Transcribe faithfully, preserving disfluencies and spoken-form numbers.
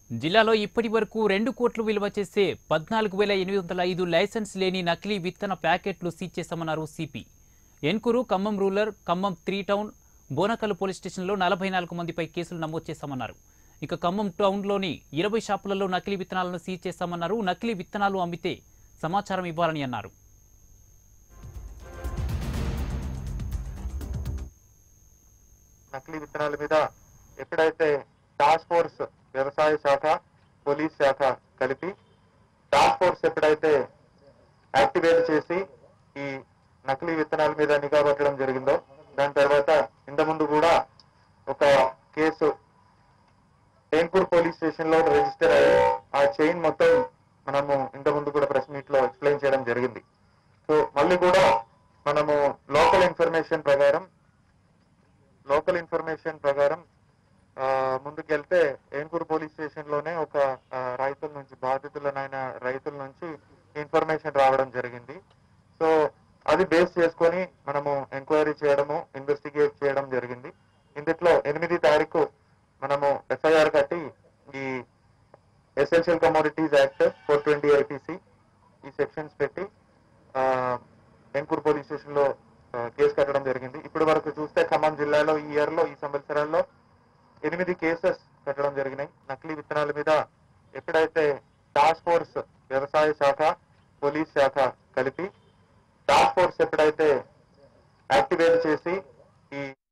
జిల్లాలో ఇప్పటి వరకు రెండు కోట్లు విలువ చేసే పద్నాలుగు వేల ఎనిమిది వందల ఐదు లైసెన్స్ లేని నకిలీ విత్తన ప్యాకెట్లు సీజ్ చేశామన్నారు CP. Enkoor, Khammam rural, Khammam three town, Bonakal police స్టేషన్లో నలభై నాలుగు మందిపై కేసులు నమోదు చేశామన్నారు. ఇక ఖమ్మం టౌన్లోని ఇరవై షాపులలో నకిలీ విత్తనాలను సీజ్ చేశామన్నారు. నకిలీ విత్తనాలు అమ్మితే సమాచారం ఇవ్వాలని అన్నారు. నకిలీ విత్తనాల మీద ఎప్పుడైతే టాస్క్ ఫోర్స్ వ్యవసాయ శాఖ, పోలీస్ శాఖ కలిపి టాస్క్ ఫోర్స్ ఎప్పుడైతే యాక్టివేట్ చేసి ఈ నకిలీ విత్తనాల మీద నిఘా పెట్టడం జరిగిందో, దాని తర్వాత ఇంతకుముందు కూడా ఒక కేసు టేన్పూర్ పోలీస్ స్టేషన్ లో రిజిస్టర్ అయ్యి ఆ చైన్ మొత్తం మనము ఇంతకుముందు కూడా ప్రెస్ మీట్ లో ఎక్స్ప్లెయిన్ చేయడం జరిగింది. సో మళ్ళీ కూడా మనము లోకల్ ఇన్ఫర్మేషన్ ప్రకారం లోకల్ ఇన్ఫర్మేషన్ ప్రకారం ముందుకెళ్తే ఏన్కూరు పోలీస్ స్టేషన్ లోనే ఒక రైతుల నుంచి బాధితులనైన రైతుల నుంచి ఇన్ఫర్మేషన్ రావడం జరిగింది. సో అది బేస్ చేసుకొని మనము ఎంక్వైరీ చేయడము, ఇన్వెస్టిగేట్ చేయడం జరిగింది. ఇందులో ఎనిమిది తారీఖు మనము ఎఫ్ఐఆర్ కట్టి ఈ essential commodities act four twenty IPC ఈ సెక్షన్స్ పెట్టి ఏన్కూరు పోలీస్ స్టేషన్ లో కేసు కట్టడం జరిగింది. ఇప్పటి వరకు చూస్తే ఖమ్మం జిల్లాలో ఈ ఇయర్ లో ఈ సంవత్సరాల్లో ఎనిమిది కేసెస్ కట్టడం జరిగినాయి. నకిలీ విత్తనాల మీద ఎప్పుడైతే టాస్క్ ఫోర్స్ వ్యవసాయ శాఖ, పోలీస్ శాఖ కలిపి టాస్క్ ఫోర్స్ ఎప్పుడైతే యాక్టివేట్ చేసి ఈ